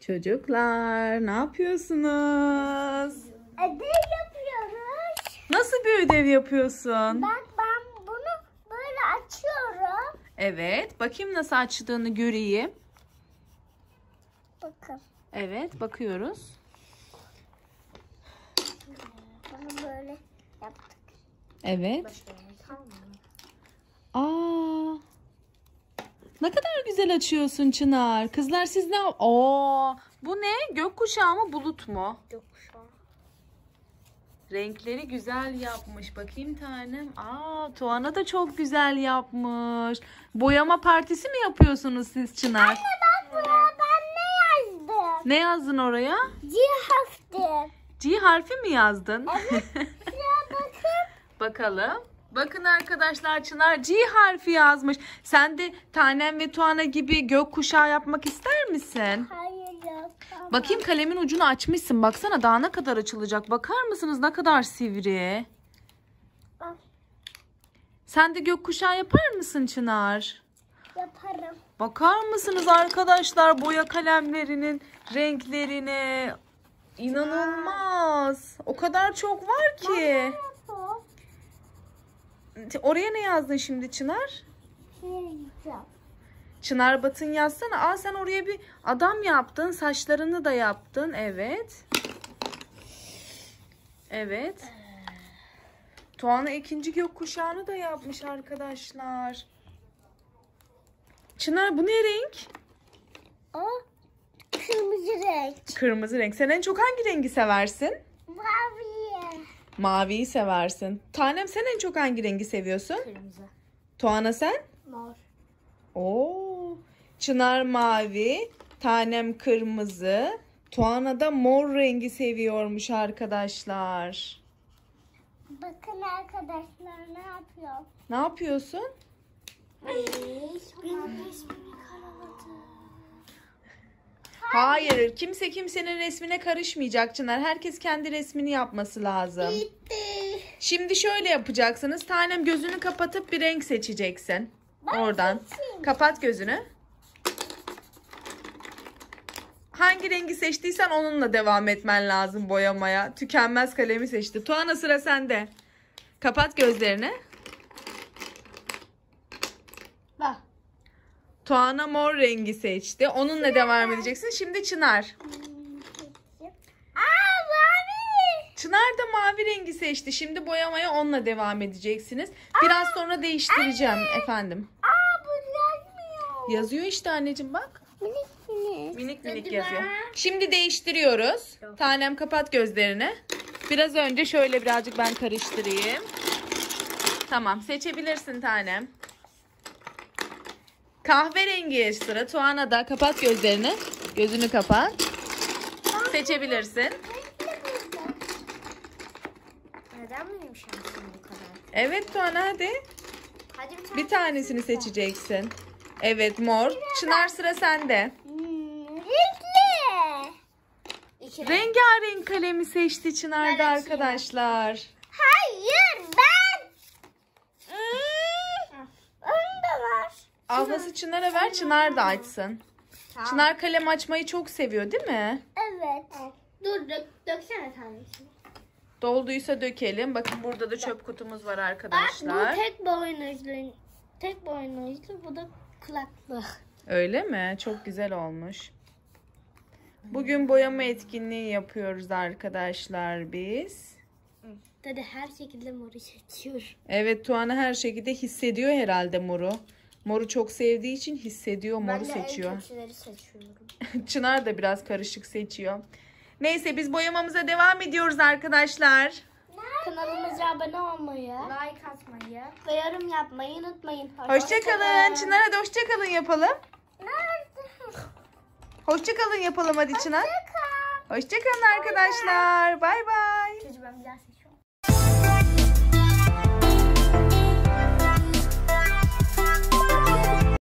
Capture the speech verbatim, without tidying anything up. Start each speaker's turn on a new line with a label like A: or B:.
A: Çocuklar, ne yapıyorsunuz?
B: Ödev yapıyoruz.
A: Nasıl bir ödev yapıyorsun?
B: Bak ben bunu böyle açıyorum.
A: Evet, bakayım nasıl açtığını göreyim.
B: Bakın.
A: Evet, bakıyoruz.
B: Bunu böyle yaptık.
A: Evet. Aa. Ne kadar güzel açıyorsun Çınar. Kızlar siz ne? Oo, bu ne? Gökkuşağı mı, bulut mu?
B: Gökkuşağı.
A: Renkleri güzel yapmış. Bakayım tanem. Aa, Tuana da çok güzel yapmış. Boyama partisi mi yapıyorsunuz siz Çınar?
B: Anne bak buraya ben ne yazdım?
A: Ne yazdın oraya?
B: C harfi.
A: G harfi mi yazdın?
B: Evet. Şuraya bakın.
A: Bakalım. Bakın arkadaşlar, Çınar G harfi yazmış. Sen de tanem ve Tuana gibi gökkuşağı yapmak ister misin?
B: Hayır yok. Tamam.
A: Bakayım, kalemin ucunu açmışsın. Baksana daha ne kadar açılacak. Bakar mısınız ne kadar sivri?
B: Al,
A: Sen de gökkuşağı yapar mısın Çınar?
B: yaparım.
A: Bakar mısınız arkadaşlar boya kalemlerinin renklerine? İnanılmaz. O kadar çok var ki.
B: Yapalım.
A: Oraya ne yazdın şimdi Çınar?
B: Şey yapacağım.
A: Çınar Batın yazsana. Aa, sen oraya bir adam yaptın. Saçlarını da yaptın. Evet. Evet. Tuana ikinci gökkuşağını da yapmış arkadaşlar. Çınar bu ne renk?
B: O kırmızı renk.
A: Kırmızı renk. Sen en çok hangi rengi seversin?
B: Mavi.
A: Maviyi seversin. Tanem, sen en çok hangi rengi seviyorsun?
B: Kırmızı.
A: Tuana sen?
B: Mor.
A: Oo. Çınar mavi, tanem kırmızı, Tuana da mor rengi seviyormuş arkadaşlar.
B: Bakın arkadaşlar ne yapıyor?
A: Ne yapıyorsun?
B: Benim resmimi karaladı.
A: Hayır, kimse kimsenin resmine karışmayacak Çınar. Herkes kendi resmini yapması lazım.
B: Bitti.
A: Şimdi şöyle yapacaksınız. Tanem gözünü kapatıp bir renk seçeceksin. Oradan.
B: seçeyim.
A: Kapat gözünü. Hangi rengi seçtiysen onunla devam etmen lazım boyamaya. Tükenmez kalemi seçti. Tuana, sıra sende. Kapat gözlerini.
B: Bak.
A: Tuana mor rengi seçti. Onunla devam edeceksin. Şimdi Çınar.
B: Aa mavi.
A: Çınar da mavi rengi seçti. Şimdi boyamaya onunla devam edeceksiniz. Biraz sonra değiştireceğim efendim.
B: Aa bu yazmıyor.
A: Yazıyor işte anneciğim, bak.
B: Minik minik.
A: Minik minik
B: Hadi
A: yazıyor.
B: be.
A: Şimdi değiştiriyoruz. Tanem, kapat gözlerini. Biraz önce şöyle birazcık ben karıştırayım. Tamam, seçebilirsin tanem. Kahverengi sıra Tuana'da. Kapat gözlerini. Gözünü kapat. Seçebilirsin.
B: Neden benim şansım bu kadar?
A: Evet Tuana, hadi.
B: Hadi bir,
A: Bir tanesini seçeceksin. Evet, mor. Çınar, sıra sende.
B: Hmm, renkli. İki.
A: Rengarenk kalemi seçti Çınar'da
B: Ben
A: arkadaşlar.
B: Hayır ben. Hmm. Onu da var.
A: Ablası Çınar'a ver, Çınar da açsın.
B: Tamam.
A: Çınar kalem açmayı çok seviyor değil mi?
B: Evet. Dur dök, döksene tanesini.
A: Dolduysa dökelim. Bakın burada da çöp kutumuz var
B: Bak
A: arkadaşlar.
B: bu tek boynuzlu. Tek boynuzlu, bu da kulaklı.
A: Öyle mi? Çok güzel olmuş. Bugün boyama etkinliği yapıyoruz arkadaşlar biz.
B: Tabii her şekilde moru seçiyor.
A: Evet, Tuana her şekilde hissediyor herhalde moru. Moru çok sevdiği için hissediyor, moru seçiyor.
B: en kötüleri seçiyorum.
A: Çınar da biraz karışık seçiyor. Neyse, biz boyamamıza devam ediyoruz arkadaşlar.
B: Kanalımıza abone olmayı, like atmayı ve yorum yapmayı unutmayın.
A: Hoşçakalın. Çınar, hadi hoşçakalın yapalım.
B: Nerede?
A: Hoşçakalın yapalım hadi Çınar.
B: Hoşçakal.
A: Hoşçakalın arkadaşlar. Bay bay.
B: Çocuğum ben bir daha seçiyorum.